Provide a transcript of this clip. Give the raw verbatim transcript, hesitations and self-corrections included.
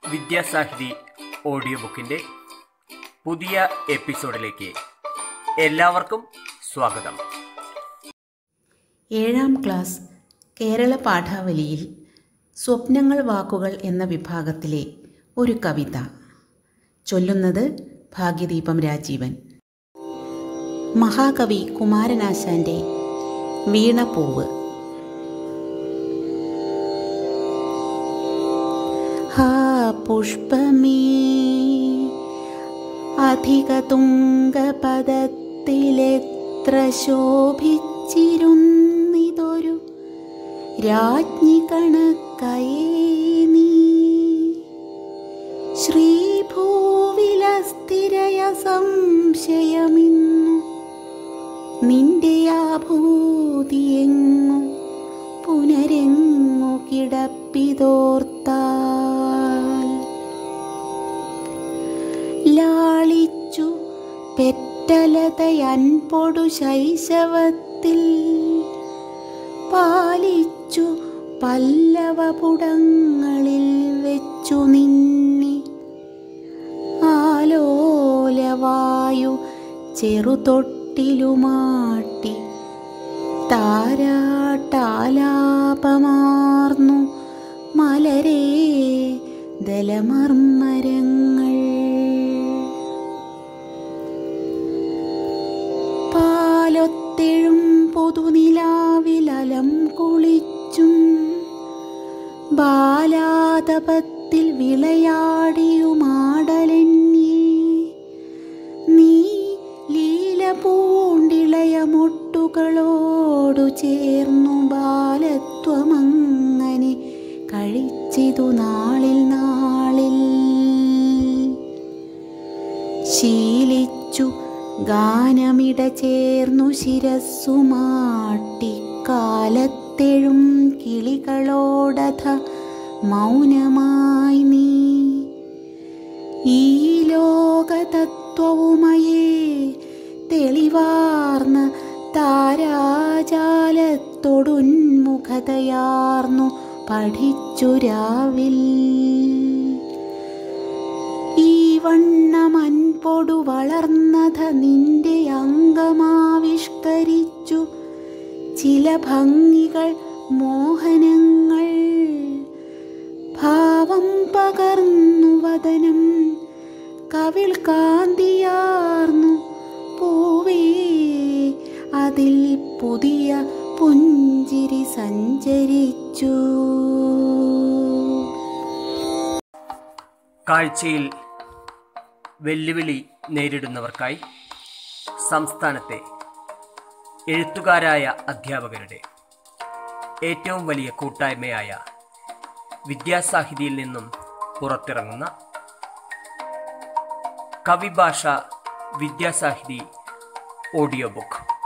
Vidyasahithi audio ബുക്കിൻ്റെ പുതിയ എപ്പിസോഡിലേക്ക് എല്ലാവർക്കും സ്വാഗതം. ഏഴാം ക്ലാസ് കേരള പാഠാവലിയിൽ സ്വപ്നങ്ങൾ വാക്കുകൾ എന്ന വിഭാഗത്തിലെ ഒരു കവിത ചൊല്ലുന്നത് ഭാഗ്യദീപം രാജീവൻ. മഹാകവി കുമാരനാശാൻ്റെ വീണപ്പൂവ്. ഹാ പുഷ്പമേ, അധിക തുംഗപദത്തിലെത്ര ശോഭിച്ചിരുന്നിതൊരു രാജ്ഞി കണക്കയേ നീ. ശ്രീഭൂവിലസ്ഥിരയ സംശയമിന്നു നിന്റെ ആഭൂതിയെങ്ങു പുനരെങ്ങു കിടപ്പിതോർത്താൽ. ലാളിച്ചു പെറ്റലതയൻപൊടു ശൈശവത്തിൽ പാലിച്ചു പല്ലവപുടങ്ങളിൽ വെച്ചു നിന്നെ ആലോലവായു ചെറുതൊട്ടിലുമാട്ടി താരാട്ടാലാപമാർന്നു മലരേ ദലമർമരങ്ങൾ. പാലൊത്തെഴും പൊതുനിലാവിലലം കുളിച്ചും ബാലാതപത്തിൽ വിളയാടിയുമാടലന്യേ നീ ലീല പൂണ്ടിളയ മുട്ടുകളോടു ചേർന്നു ബാലത്വമങ്ങനെ കഴിച്ചിതു നാളിൽ നാളിൽ. ശീലിച്ചു ഗാനമിട ചേർന്നു ശിരസ്സുമാട്ടി കാലത്തെഴും കിളികളോടഥ മൗനമായി നീ ഈ ലോകതത്വവുമയേ തെളിവാർന്ന താരാജാലത്തോടുന്മുഖതയാർന്നു പഠിച്ചു രാവിൽ. ഈ വണ്ണമൻപൊടു വളർന്നത നിന്റെ അംഗമാവിഷ്കരിച്ചു ചില ഭംഗികൾ മോഹനങ്ങൾ. ഭാവം പകർന്നു വദനം കവിൾ കാന്തിയാർന്നു പൂവേ അതിൽ പുതിയ പുഞ്ചിരി സഞ്ചരിച്ചു. കാഴ്ചയിൽ വെല്ലുവിളി നേരിടുന്നവർക്കായി സംസ്ഥാനത്തെ എഴുത്തുകാരായ അധ്യാപകരുടെ ഏറ്റവും വലിയ കൂട്ടായ്മയായ വിദ്യാസാഹിതിയിൽ നിന്നും പുറത്തിറങ്ങുന്ന കവിഭാഷ വിദ്യാസാഹിതി ഓഡിയോ ബുക്ക്.